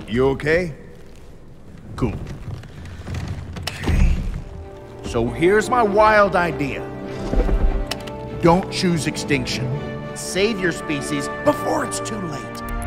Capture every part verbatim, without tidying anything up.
You okay? Cool. Okay. So here's my wild idea. Don't choose extinction. Save your species before it's too late.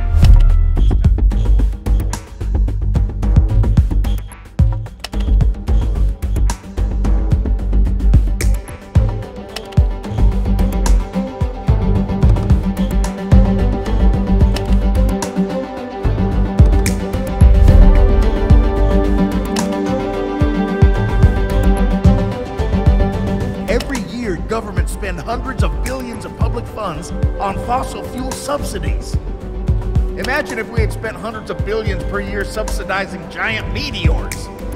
Governments spend hundreds of billions of public funds on fossil fuel subsidies. Imagine if we had spent hundreds of billions per year subsidizing giant meteors.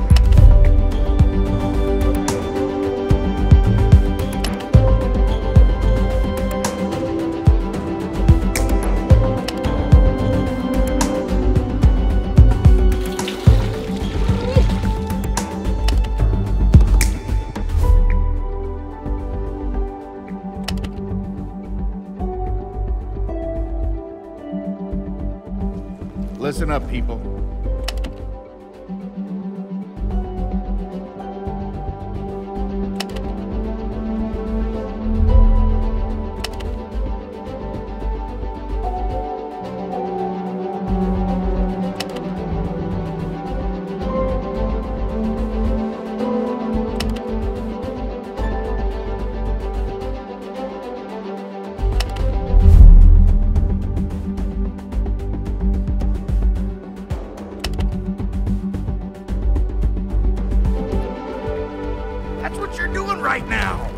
Listen up, people. That's what you're doing right now.